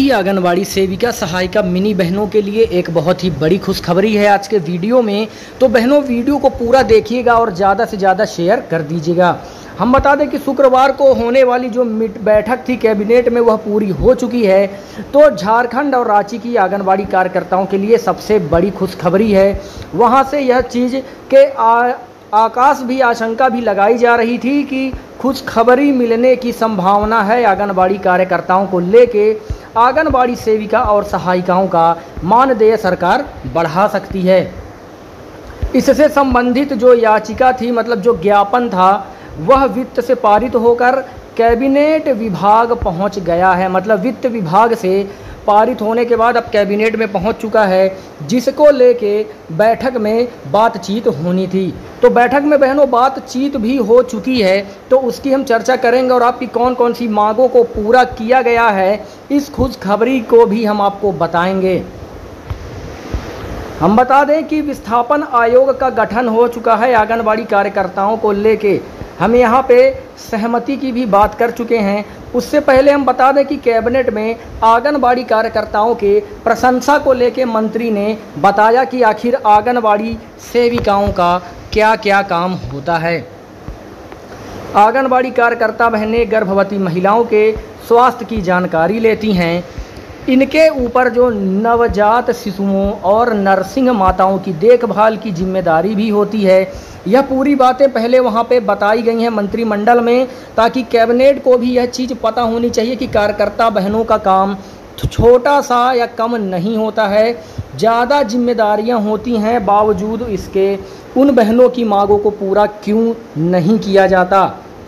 सभी आंगनबाड़ी सेविका सहायिका मिनी बहनों के लिए एक बहुत ही बड़ी खुशखबरी है आज के वीडियो में। तो बहनों वीडियो को पूरा देखिएगा और ज़्यादा से ज़्यादा शेयर कर दीजिएगा। हम बता दें कि शुक्रवार को होने वाली जो बैठक थी कैबिनेट में वह पूरी हो चुकी है। तो झारखंड और रांची की आंगनबाड़ी कार्यकर्ताओं के लिए सबसे बड़ी खुशखबरी है। वहां से यह चीज़ के आकाश भी आशंका भी लगाई जा रही थी कि खुशखबरी मिलने की संभावना है। आंगनबाड़ी कार्यकर्ताओं को लेके आंगनबाड़ी सेविका और सहायिकाओं का मानदेय सरकार बढ़ा सकती है। इससे संबंधित जो याचिका थी, मतलब जो ज्ञापन था, वह वित्त से पारित होकर कैबिनेट विभाग पहुंच गया है। मतलब वित्त विभाग से पारित होने के बाद अब कैबिनेट में पहुंच चुका है, जिसको लेके बैठक में बातचीत होनी थी। तो बैठक में बहनों बातचीत भी हो चुकी है, तो उसकी हम चर्चा करेंगे और आपकी कौन कौन सी मांगों को पूरा किया गया है, इस खुशखबरी को भी हम आपको बताएंगे। हम बता दें कि विस्थापन आयोग का गठन हो चुका है आंगनबाड़ी कार्यकर्ताओं को लेके। हम यहाँ पे सहमति की भी बात कर चुके हैं। उससे पहले हम बता दें कि कैबिनेट में आंगनबाड़ी कार्यकर्ताओं के प्रशंसा को लेके मंत्री ने बताया कि आखिर आंगनबाड़ी सेविकाओं का क्या क्या काम होता है। आंगनबाड़ी कार्यकर्ता बहनें गर्भवती महिलाओं के स्वास्थ्य की जानकारी लेती हैं। इनके ऊपर जो नवजात शिशुओं और नर्सिंग माताओं की देखभाल की जिम्मेदारी भी होती है। यह पूरी बातें पहले वहां पे बताई गई हैं मंत्रिमंडल में, ताकि कैबिनेट को भी यह चीज़ पता होनी चाहिए कि कार्यकर्ता बहनों का काम छोटा सा या कम नहीं होता है, ज़्यादा जिम्मेदारियां होती हैं। बावजूद इसके उन बहनों की मांगों को पूरा क्यों नहीं किया जाता।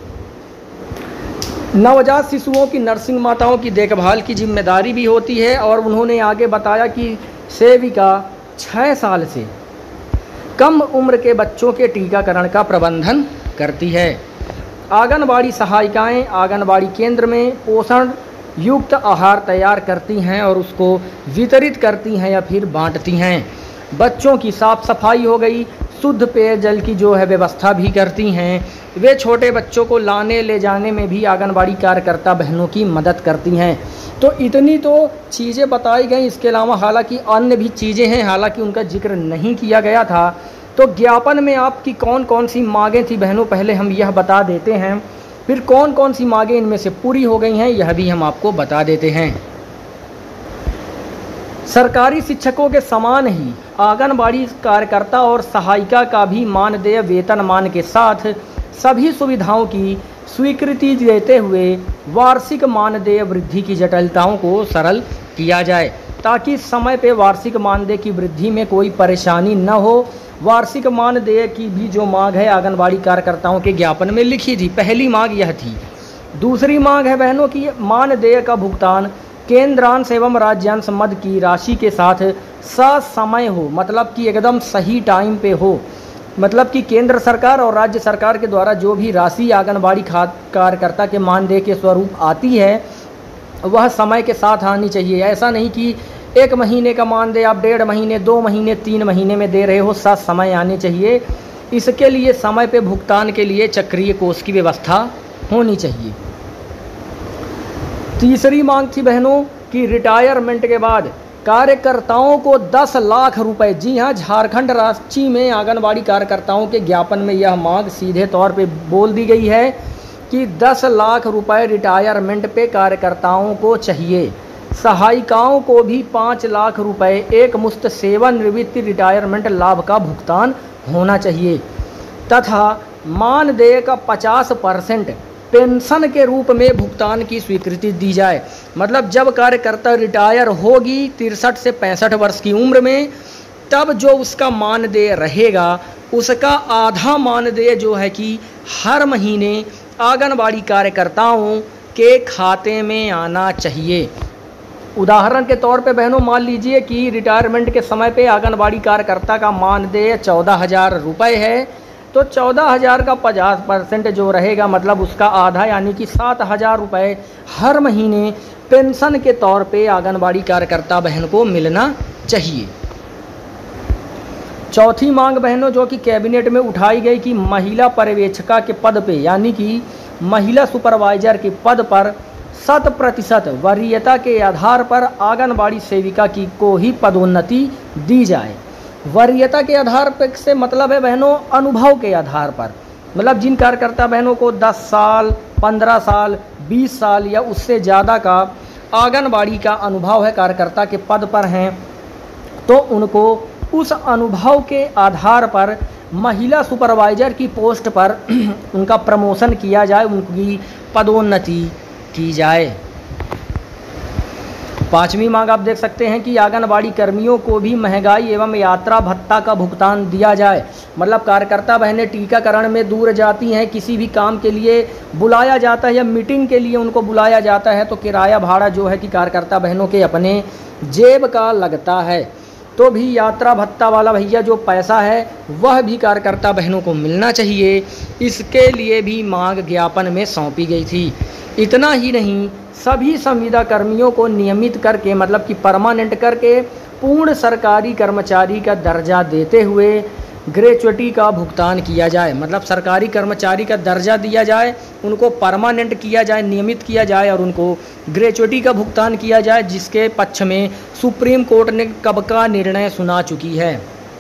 नवजात शिशुओं की नर्सिंग माताओं की देखभाल की जिम्मेदारी भी होती है। और उन्होंने आगे बताया कि सेविका 6 साल से कम उम्र के बच्चों के टीकाकरण का प्रबंधन करती है। आंगनबाड़ी सहायिकाएं आंगनबाड़ी केंद्र में पोषण युक्त आहार तैयार करती हैं और उसको वितरित करती हैं या फिर बांटती हैं। बच्चों की साफ सफाई हो गई, शुद्ध पेयजल की जो है व्यवस्था भी करती हैं। वे छोटे बच्चों को लाने ले जाने में भी आंगनबाड़ी कार्यकर्ता बहनों की मदद करती हैं। तो इतनी तो चीज़ें बताई गई। इसके अलावा हालांकि अन्य भी चीज़ें हैं, हालांकि उनका जिक्र नहीं किया गया था। तो ज्ञापन में आपकी कौन कौन सी मांगें थी बहनों, पहले हम यह बता देते हैं, फिर कौन कौन सी मांगें इनमें से पूरी हो गई हैं यह भी हम आपको बता देते हैं। सरकारी शिक्षकों के समान ही आंगनबाड़ी कार्यकर्ता और सहायिका का भी मानदेय वेतनमान के साथ सभी सुविधाओं की स्वीकृति देते हुए वार्षिक मानदेय वृद्धि की जटिलताओं को सरल किया जाए, ताकि समय पे वार्षिक मानदेय की वृद्धि में कोई परेशानी न हो। वार्षिक मानदेय की भी जो मांग है आंगनबाड़ी कार्यकर्ताओं के ज्ञापन में लिखी थी। पहली मांग यह थी। दूसरी मांग है बहनों की मानदेय का भुगतान केंद्रांश एवं राज्यांश मद की राशि के साथ ससमय हो, मतलब कि एकदम सही टाइम पे हो। मतलब कि केंद्र सरकार और राज्य सरकार के द्वारा जो भी राशि आंगनबाड़ी कार्यकर्ता के मानदेय के स्वरूप आती है वह समय के साथ आनी चाहिए। ऐसा नहीं कि 1 महीने का मानदेय आप 1.5 महीने, 2 महीने, 3 महीने में दे रहे हो। समय आनी चाहिए। इसके लिए समय पे भुगतान के लिए चक्रीय कोष की व्यवस्था होनी चाहिए। तीसरी मांग थी बहनों कि रिटायरमेंट के बाद कार्यकर्ताओं को 10 लाख रुपए, जी हाँ, झारखंड रांची में आंगनबाड़ी कार्यकर्ताओं के ज्ञापन में यह मांग सीधे तौर पे बोल दी गई है कि 10 लाख रुपए रिटायरमेंट पे कार्यकर्ताओं को चाहिए। सहायिकाओं को भी 5 लाख रुपए एक मुश्त सेवानिवृत्ति रिटायरमेंट लाभ का भुगतान होना चाहिए, तथा मानदेय का 50% पेंशन के रूप में भुगतान की स्वीकृति दी जाए। मतलब जब कार्यकर्ता रिटायर होगी 63 से 65 वर्ष की उम्र में, तब जो उसका मानदेय रहेगा उसका आधा मानदेय जो है कि हर महीने आंगनबाड़ी कार्यकर्ताओं के खाते में आना चाहिए। उदाहरण के तौर पे बहनों मान लीजिए कि रिटायरमेंट के समय पे आंगनबाड़ी कार्यकर्ता का मानदेय 14,000 रुपये है, तो 14,000 का 50% जो रहेगा, मतलब उसका आधा यानी कि 7,000 रुपये हर महीने पेंशन के तौर पे आंगनबाड़ी कार्यकर्ता बहन को मिलना चाहिए। चौथी मांग बहनों जो कि कैबिनेट में उठाई गई कि महिला पर्यवेक्षिका के पद पे, यानी कि महिला सुपरवाइजर के पद पर 100% वरीयता के आधार पर आंगनबाड़ी सेविका को ही पदोन्नति दी जाए। वरीयता के आधार पर से मतलब है बहनों अनुभव के आधार पर, मतलब जिन कार्यकर्ता बहनों को 10 साल, 15 साल, 20 साल या उससे ज़्यादा का आंगनबाड़ी का अनुभव है, कार्यकर्ता के पद पर हैं, तो उनको उस अनुभव के आधार पर महिला सुपरवाइजर की पोस्ट पर उनका प्रमोशन किया जाए, उनकी पदोन्नति की जाए। 5वीं मांग आप देख सकते हैं कि आंगनबाड़ी कर्मियों को भी महंगाई एवं यात्रा भत्ता का भुगतान दिया जाए। मतलब कार्यकर्ता बहनें टीकाकरण में दूर जाती हैं, किसी भी काम के लिए बुलाया जाता है या मीटिंग के लिए उनको बुलाया जाता है, तो किराया भाड़ा जो है कि कार्यकर्ता बहनों के अपने जेब का लगता है, तो भी यात्रा भत्ता वाला भैया जो पैसा है वह भी कार्यकर्ता बहनों को मिलना चाहिए। इसके लिए भी मांग ज्ञापन में सौंपी गई थी। इतना ही नहीं, सभी संविदा कर्मियों को नियमित करके मतलब कि परमानेंट करके पूर्ण सरकारी कर्मचारी का दर्जा देते हुए ग्रेच्युटी का भुगतान किया जाए। मतलब सरकारी कर्मचारी का दर्जा दिया जाए, उनको परमानेंट किया जाए, नियमित किया जाए और उनको ग्रेच्युटी का भुगतान किया जाए, जिसके पक्ष में सुप्रीम कोर्ट ने कब का निर्णय सुना चुकी है।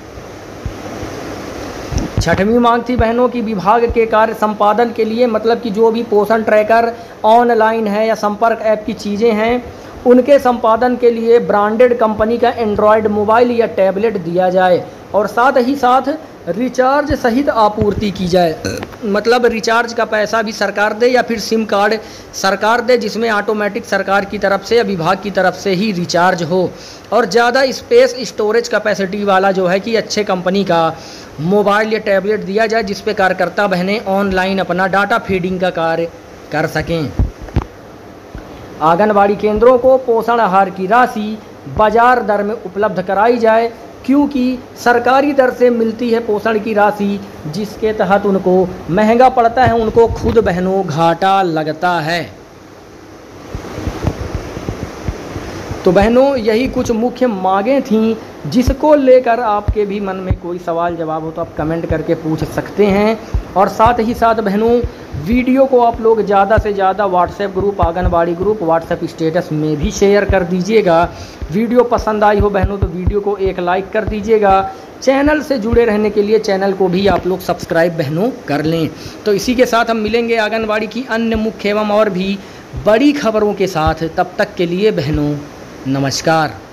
6वीं मांग थी बहनों की विभाग के कार्य संपादन के लिए, मतलब कि जो भी पोषण ट्रैकर ऑनलाइन है या संपर्क ऐप की चीज़ें हैं, उनके संपादन के लिए ब्रांडेड कंपनी का एंड्रॉयड मोबाइल या टैबलेट दिया जाए और साथ ही साथ रिचार्ज सहित आपूर्ति की जाए। मतलब रिचार्ज का पैसा भी सरकार दे या फिर सिम कार्ड सरकार दे, जिसमें ऑटोमेटिक सरकार की तरफ से या विभाग की तरफ से ही रिचार्ज हो, और ज़्यादा स्पेस स्टोरेज कैपेसिटी वाला जो है कि अच्छे कंपनी का मोबाइल या टैबलेट दिया जाए, जिस पे कार्यकर्ता बहनें ऑनलाइन अपना डाटा फीडिंग का कार्य कर सकें। आंगनबाड़ी केंद्रों को पोषण आहार की राशि बाजार दर में उपलब्ध कराई जाए, क्योंकि सरकारी दर से मिलती है पोषण की राशि, जिसके तहत उनको महंगा पड़ता है, उनको खुद बहनों घाटा लगता है। तो बहनों यही कुछ मुख्य मांगें थीं, जिसको लेकर आपके भी मन में कोई सवाल जवाब हो तो आप कमेंट करके पूछ सकते हैं। और साथ ही साथ बहनों वीडियो को आप लोग ज़्यादा से ज़्यादा WhatsApp group, anganwadi group, WhatsApp status में भी शेयर कर दीजिएगा। वीडियो पसंद आई हो बहनों तो वीडियो को एक लाइक कर दीजिएगा। चैनल से जुड़े रहने के लिए चैनल को भी आप लोग सब्सक्राइब बहनों कर लें। तो इसी के साथ हम मिलेंगे आंगनबाड़ी की अन्य मुख्य एवं और भी बड़ी खबरों के साथ। तब तक के लिए बहनों नमस्कार।